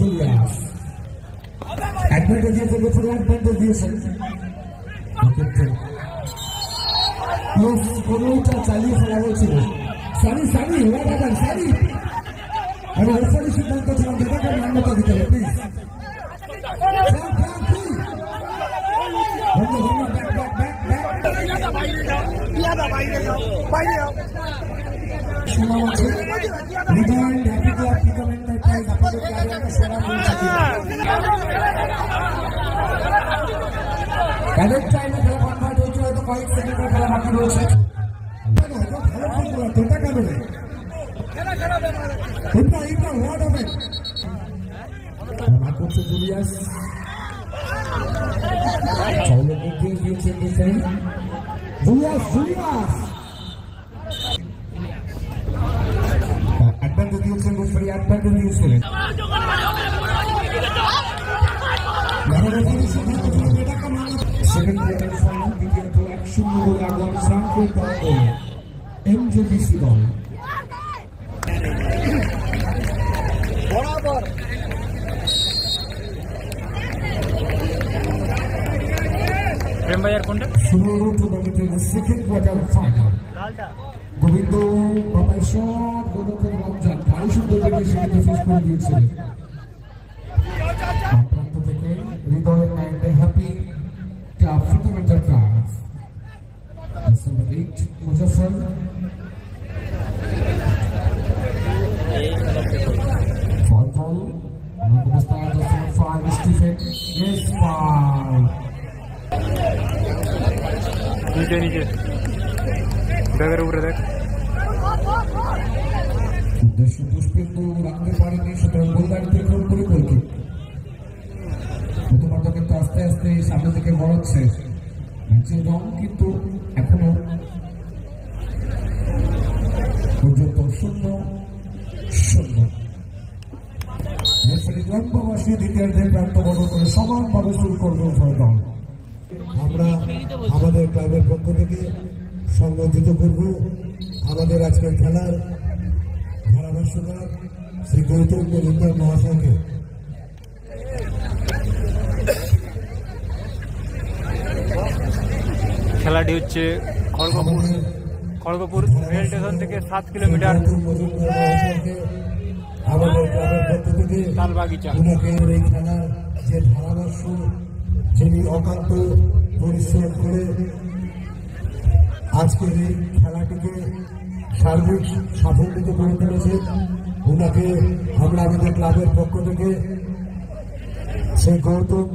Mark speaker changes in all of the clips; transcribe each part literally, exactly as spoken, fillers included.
Speaker 1: Julius advantage দিয়েছে বছর advantage দিয়েছেন কোনোটা চালিয়ে ফেলা হয়েছিল সারি সারি ওয়াদান সারি আমি রেফারি সিদ্ধান্ত ছিলাম যেটাকে মান্যতা দিতে হবে প্লিজ শোনা হচ্ছে রিটার্ন হ্যাপি ক্লাব টুর্নামেন্ট প্রাইজ আপনাদের ক্লাবে সেরা ক্যাডেট টাইমে খেলা কনভার্ট হয়েছে হয়তো কয়েক সেকেন্ডের খেলা বাকি রয়েছে ভালো ফুটবলার তোটা কেন রে ইবরা ইবরা হোয়াট হবে মার করছে জুলিয়াস চাইলে এগিয়ে গিয়েছে ডিফেন্স জুলিয়াস জুলিয়াস অ্যাডভান্টেজ দিয়েছেন রেফারি অ্যাডভান্টেজ দিয়েছিলেন সেকেন্ড কোয়ার্টার ফাইনাল দ্বিতীয়ত এক শূন্য গোলে আগাম ফ্রাঙ্কো দল এমজেবিসি দল বরাবর শুরু টুর্নামেন্টের সেকেন্ড কোয়ার্টার ফাইনাল গোবিন্দ বাবাই সব গোলকের রমজান ভারী সুন্দর থেকে সেখানে ফেস করে দিয়েছিলেন প্রান্ত থেকে হৃদয় অ্যান্ড হ্যাপি ক্লাব টুর্নামেন্টের ক্লাব নাম্বার এইট মুজাফর ফল ফল আমাদের star number five Stephen yes foul
Speaker 2: নিচে নিচে ব্যাগের উপরে দেখ
Speaker 1: উদ্দেশ্য পুষ্পেন্দু রাখতে পারেনি সুতরাং গোলদারিতে খুব পরিকল্পিত প্রথমত কিন্তু আস্তে আস্তে সামনে থেকে বড়াচ্ছে নিচের রং কিন্তু এখনো পর্যন্ত শূন্য শূন্য লম্বাবাসী দ্বিতীয়ার্ধের প্রান্ত বদল করে সমানভাবে শুরু করবে উভয় দল আমরা আমাদের ক্লাবের পক্ষ থেকে সংবর্ধিত করব আমাদের আজকের খেলার ধারাভাষ্যকার শ্রী গৌতম মজুমদার মহাশয়কে
Speaker 2: খেলাটি হচ্ছে খড়গপুর খড়গপুর রেল স্টেশন থেকে সাত কিলোমিটার
Speaker 1: আমাদের ক্লাবের পক্ষ থেকে
Speaker 2: তালবাগিচা
Speaker 1: এই খেলার যে ধারাভাষ্য যিনি অকান্ত পরিশ্রম করে আজকের এই খেলাটিকে সার্বিক সাফল্যিত করে তুলেছেন ওনাকে আমরা আমাদের ক্লাবের পক্ষ থেকে সেই গৌতম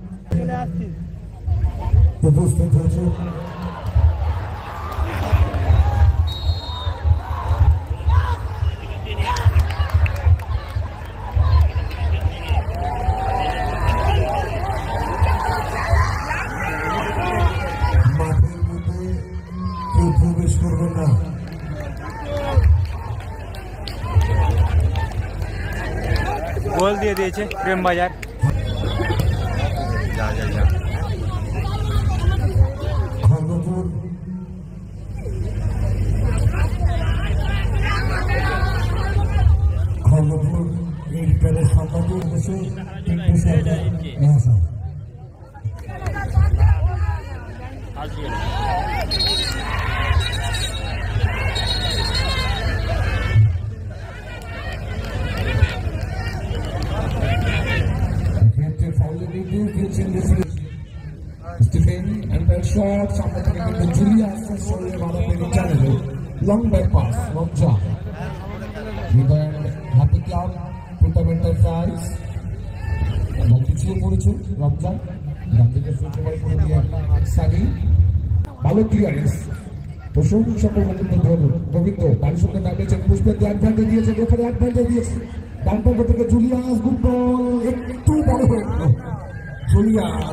Speaker 1: উপস্থিত হয়েছে
Speaker 2: গোল দিয়ে দিয়েছে প্রেম বাজার
Speaker 1: খড়গপুর খড়গপুর এই রিটারের সম্পাদক বসে তিনটে সরকার মহাশয় Stephen and then short somewhat again the Julius sorry about the channel long back pass from John we then happy club tournament prize এবং পিছিয়ে পড়েছে রমজান ডান দিকে ফুটবল করে দিয়ে সানি ভালো ক্লিয়ারেন্স প্রশংসা করতে গোবিন্দ বাড়ির সঙ্গে নামিয়েছেন পুষ্পের দিয়ে অ্যাডভান্টেজ দিয়েছে রেফারি অ্যাডভান্টেজ দিয়েছে ডান পাশ থেকে জুলিয়াস গুড বল একটু বড় হয়ে জুলিয়াস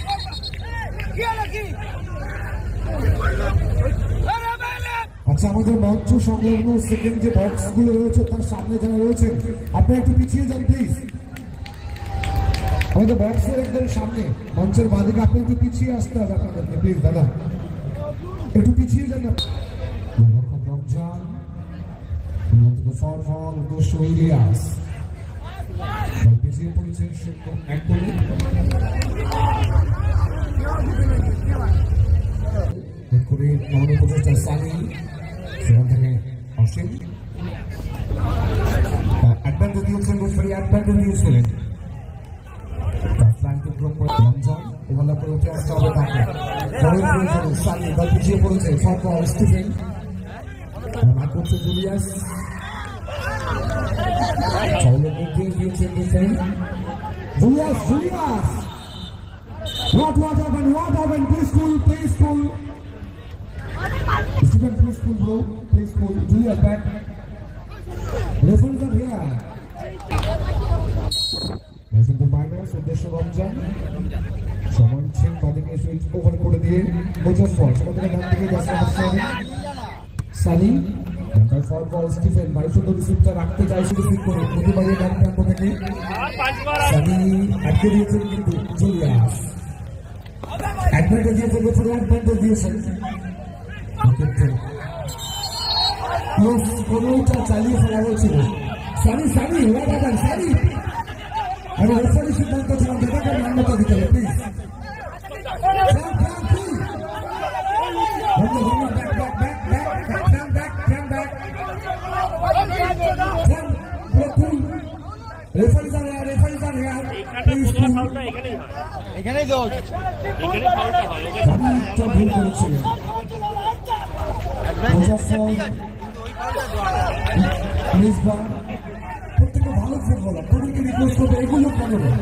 Speaker 1: আচ্ছা আমাদের মঞ্চ সংলগ্ন সেকেন্ড যে বক্স গুলো রয়েছে তার সামনে যারা রয়েছেন আপনি একটু পিছিয়ে যান প্লিজ আমাদের বক্সের একদম সামনে মঞ্চের বাদিকে আপনি একটু পিছিয়ে আসতে হবে আপনাদেরকে প্লিজ দাদা একটু পিছিয়ে যান রমজান ফল ফল উদ্দেশ্য ইলিয়াস পিছিয়ে বুঝিয়ে পড়েছে এক গোলে। করে নবম প্রচেষ্টা সানি, সেখান থেকে অসীম অ্যাডভান্টেজ দিয়েছেন, রেফারি অ্যাডভান্টেজ দিয়েছিলেন। ওভারল্যাপ করে উঠে আসতে হবে তাকে। সানি বল পিছিয়ে পড়েছে, শর্ট বল স্টিফেন মার করছে জুলিয়াস। চাউলের নির্দেশ দিয়েছেন referee. Julius Julius What what happened? What happened? Play school, play school. Student, play school, bro. Play school. Julia, back. Referees are here. Listen to minors. উদ্দেশ্য রমজান। সমান সিং বাদিকে সুইচ ওভার করে দিয়ে গোচর ফল। সেখান থেকে ডান দিকে দশ নম্বর Sunny. Sunny number for ball Stephen ভাই শুধু রিসিভটা রাখতে চাই, শুধু ঠিক করে প্রতিবারে ডান প্রান্ত থেকে সানি আটকে দিয়েছেন, কিন্তু জুলিয়াস অ্যাডভান্টেজ দিয়েছে, রেফারি অ্যাডভান্টেজ দিয়েছেন। কোনোটা চালিয়ে ফেলা হয়েছিল। Sunny Sunny what happened Sunny? আমি রেফারি সিদ্ধান্ত ছিলাম, এটাকে মান্যতা দিতে হবে প্লিজ। রেফারিজ আর রেফারিজ আর
Speaker 2: এখানেই দোষ, এখানে ফাউলটা হয়,
Speaker 1: একটা ভুল করেছিলেন। প্রত্যেকটা ভালো ফুটবলার তোদেরকে রিকোয়েস্ট করবে এগুলো কেন না?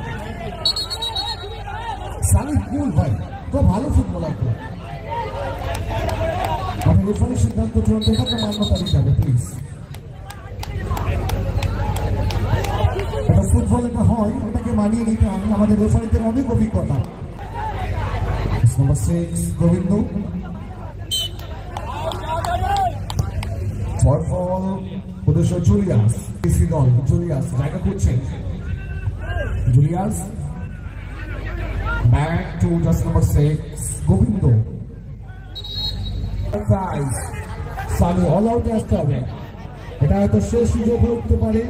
Speaker 1: সানি কুল ভাই, তো ভালো ফুটবলার তো। আমি রেফারির সিদ্ধান্ত চূড়ান্ত, এটাকে মান্যতা দিতে হবে প্লিজ। এটা ফুটবল, এটা হয়, ওটাকে মানিয়ে নিতে হবে। আমাদের রেফারিদের অনেক অভিজ্ঞতা। Number six Gobinda for ball উদ্দেশ্য জুলিয়াস। পিসি দল জুলিয়াস জায়গা করছেন, Julius back to just number six Gobinda. Sunny all out আসতে হবে, এটা হয়তো শেষ সুযোগ হতে পারে।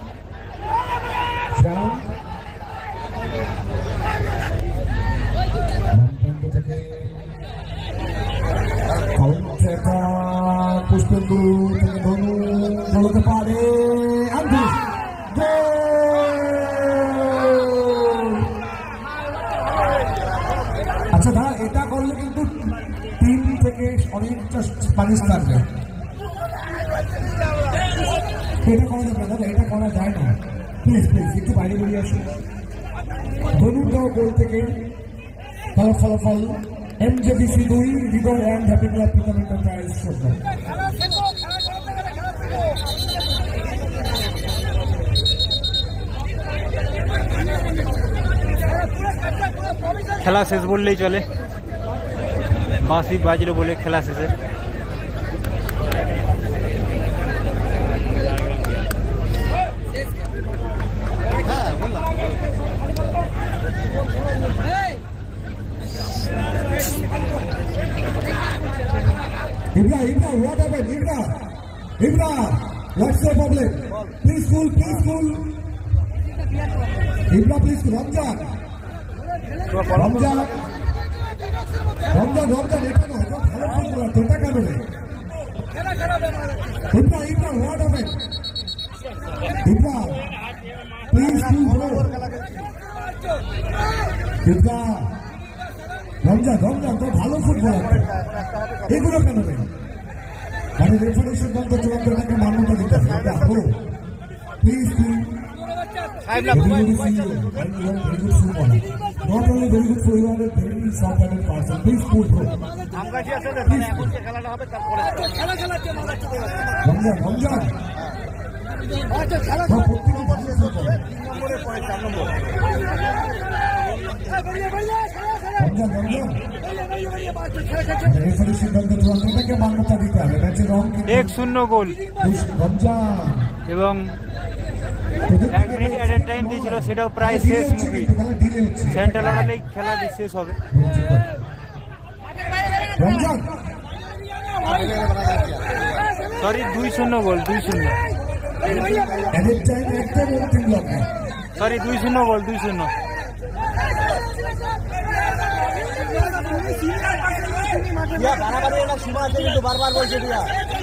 Speaker 1: পুষ্পেন্দু থেকে ধনু বলতে পারে, আচ্ছা দাদা এটা করলে কিন্তু তিন থেকে অনেকটা পানিশ থাকবে। এটা করা যাবে দাদা, এটা করা যায় না, প্লিজ প্লিজ একটু বাইরে বেরিয়ে আসুন। ধনুটাও গোল থেকে তার ফলাফল এমজেবিসি দুই, Hriday and happy club tournament prize football.
Speaker 2: খেলা শেষ বললেই চলে, বাঁশি বাজলো বলে খেলা শেষে।
Speaker 1: Ibra, Ibra, what happened? Ibra, Ibra, what's the problem? Please cool, please cool. Ibra, please cool. Ramjan, Ramjan, Ramjan, Ramjan, এটা নয়, এটা ভালো ফুটবলার, এটা কেন রে? Ibra, Ibra, what happened? Ibra, please cool, bro. Ibra, Ramzan Ramzan তো ভালো ফুটবলার, এগুলো কেন নেই? মানে রেফারির সিদ্ধান্ত চূড়ান্ত, এটাকে মান্যতা দিতে হবে। Please please not only very good for you, are a very soft-hearted person. Please pull through. Ramzan Ramzan প্রত্যেকে ভালো ফুটবলার। রমজান রমজান রেফারির সিদ্ধান্ত চূড়ান্ত, এটাকে মান্যতা দিতে হবে। ম্যাচের রং
Speaker 2: এক শূন্য গোল
Speaker 1: রমজান,
Speaker 2: এবং এক মিনিট অ্যাডেড টাইম দিয়েছিল, সেটাও প্রায় শেষ মুখী। সেন্ট্রাল লড়ালেই খেলা শেষ হবে।
Speaker 1: রমজান
Speaker 2: সরি দুই শূন্য গোল, দুই শূন্য।
Speaker 1: অ্যাডেড টাইম একদম অন্তিম লগ্নে,
Speaker 2: সরি দুই শূন্য বল দুই শূন্য।
Speaker 3: বারবার বলছে দিয়া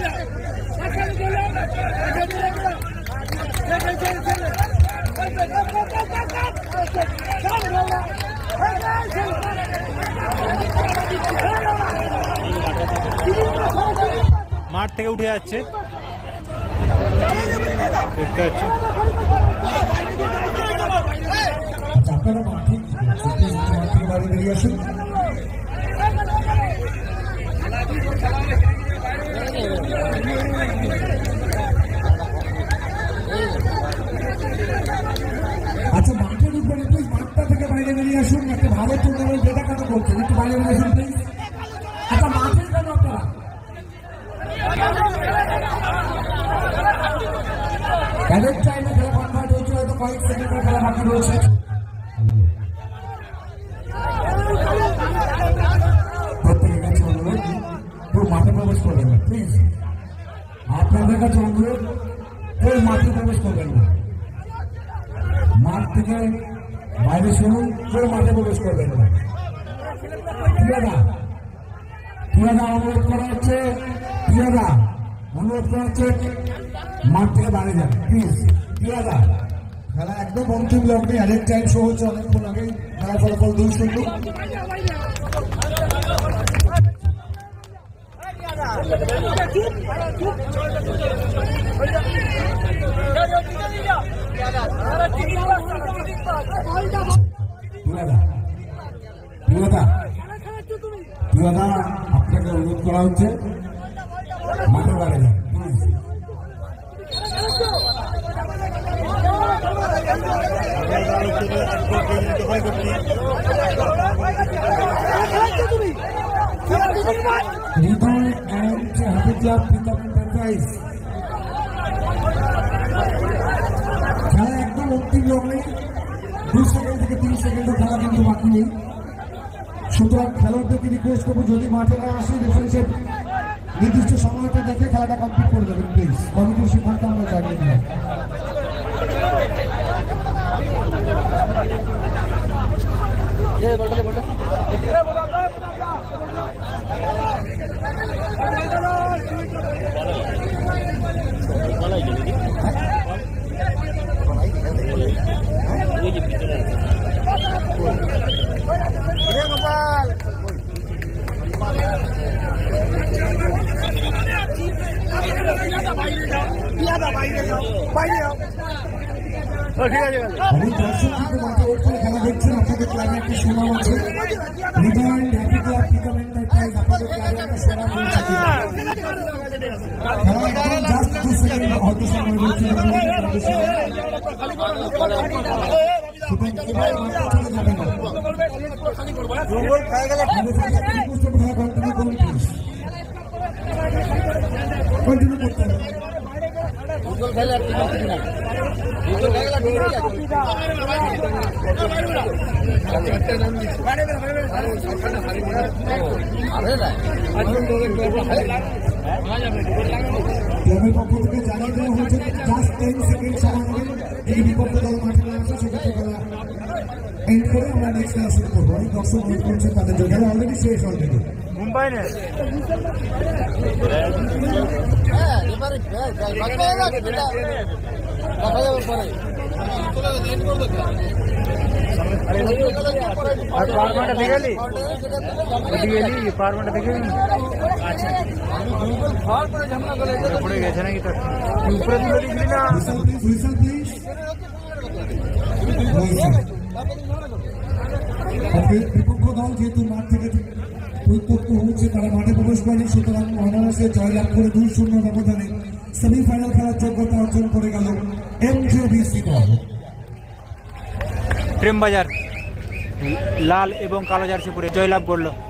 Speaker 2: মাঠ থেকে উঠে যাচ্ছে দেখতে পাচ্ছি।
Speaker 1: আপনারা মাঠ থেকে বাড়ি বেরিয়ে আসুন। আচ্ছা মাঠের উপরে প্লিজ মাঠটা থেকে বাইরে বেরিয়ে আসুন। একটা ভালো টুর্নামেন্ট যেটা কথা বলছেন একটু বাইরে বেরিয়ে আসুন প্লিজ। আচ্ছা মাঠের কেন আপনারা ক্যাডেট টাইমে খেলা কনভার্ট হয়েছে, হয়তো কয়েক সেকেন্ডের খেলা বাকি রয়েছে। প্রত্যেকের কাছে অনুরোধ কেউ মাঠে প্রবেশ করবেন না প্লিজ। আপনাদের কাছে অনুরোধ কেউ মাঠে প্রবেশ করবেন না। মাঠ থেকে বাইরে শুনুন, কেউ মাঠে প্রবেশ করবেন না। প্রিয়দা প্রিয়দা অনুরোধ করা হচ্ছে, প্রিয়দা অনুরোধ করা হচ্ছে মাঠ থেকে বাইরে যান প্লিজ। প্রিয়দা খেলা একদম অন্তিম লগ্নে, অ্যাডেড টাইম শো হচ্ছে অনেকক্ষণ আগে। খেলা ফলাফল দুই শূন্য। প্রিয়দা প্রিয়দা আপনাকে অনুরোধ করা হচ্ছে মাঠে বাইরে যান please. Hriday and happy club Pritam enterprise খেলা একদম অন্তিম লগ্নে, দুই সেকেন্ড থেকে তিন সেকেন্ডের খেলা কিন্তু বাকি নেই। সুতরাং খেলোয়াড়দেরকে রিকোয়েস্ট করবো যদি মাঠে না আসে রেফারিসের নির্দিষ্ট সময়টা দেখে খেলাটা কমপ্লিট করে দেবেন প্লিজ। কমিটির সিদ্ধান্ত আমরা জানিয়ে দিলাম। অনেক দর্শক কিন্তু মাঠে ওয়েট করে খেলা দেখছেন। আপনাদের ক্লাবে একটা সুনাম আছে, Hriday and happy club Pritam enterprise আপনাদের ক্লাবে একটা সুনাম রয়েছে। খেলা একদম জাস্ট দু সেকেন্ড হয়তো সময় রয়েছে। কন্টিনিউ করতে হবে। ক্লাবের পক্ষ থেকে জানিয়ে দেওয়া হয়েছে জাস্ট টেন সেকেন্ড সময় নেবেন। যদি বিপক্ষ দল মাঠে না আসে সেক্ষেত্রে খেলা এন্ড করে আমরা নেক্সট খেলা শুরু করবো। অনেক দর্শক ওয়েট করছে তাদের জন্য, খেলা অলরেডি শেষ অলরেডি।
Speaker 2: মুম্বাই নে পড়ে গেছে নাকি তোর উপরে তুলে দিবি না।
Speaker 1: বিপক্ষ দল যেহেতু মাঠ থেকে উত্তপ্ত হচ্ছে, তারা মাঠে প্রবেশ করেনি, সুতরাং অনায়াসে জয়লাভ করে দুই শূন্য ব্যবধানে সেমিফাইনাল খেলার যোগ্যতা অর্জন করে গেল এমজেবিসি দল।
Speaker 2: প্রেমবাজার লাল এবং কালো জার্সি পরে জয়লাভ করলো।